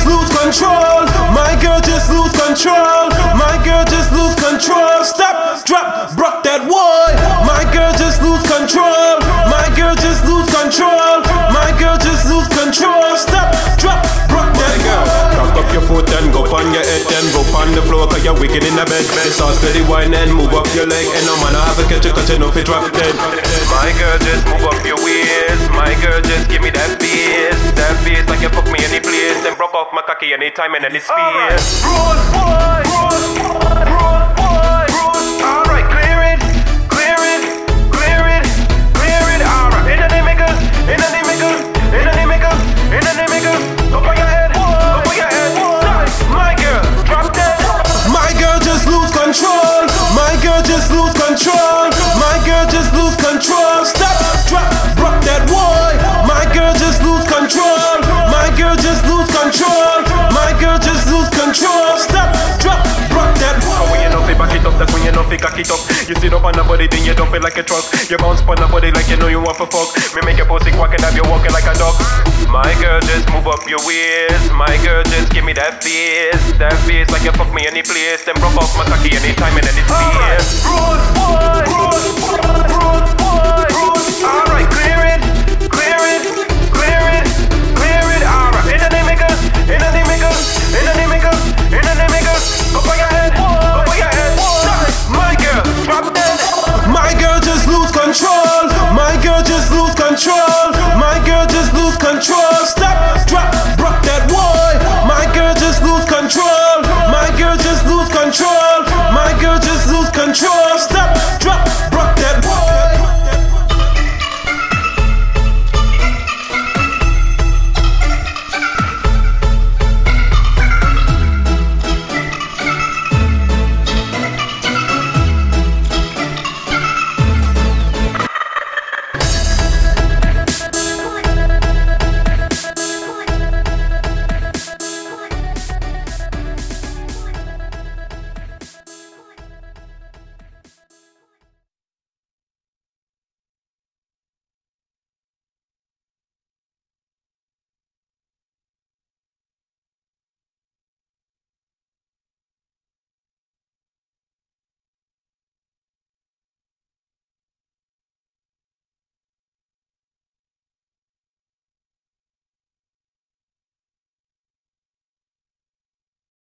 lose control. My girl just lose control. My girl just lose control. Stop, drop, broke that boy. My girl just lose control. My girl just lose control. My girl just lose control. Stop, drop, broke that girl. Cock up your foot and go on your head, then rope on the floor 'cause you're wicked in the bed. It's all steady wine and move up your leg, and no man I have a catch you 'cause you know if it drop dead. My girl just move up your waist. My girl just give me that bass like you fuck me any place. Then broke off my cocky anytime and any space. Roll, boy, roll, boy. Alright, clear it, clear it, clear it, clear it. Alright, in the name of God, in the name of God, in the name of God, in the name of God. Up on your head, up on your head. My girl, drop that. My girl just lose control. My girl just lose control. My girl just lose control. Stop, drop, broke that boy. My girl just lose control. My girl just lose control. My girl just lose control. Stop, drop, broke that boy. When you know fi back it up, that's when you know fi cock it up. You sit up on the body, then you dump it like a truck. You bounce on the body like you know you want for fuck. Me make your pussy quack and have you walking like a duck. My girl just move up your waist. My girl just give me that face like you fuck me any place. Then broke off my cocky anytime and any space. Roll, boy, roll, boy, roll, boy. Alright.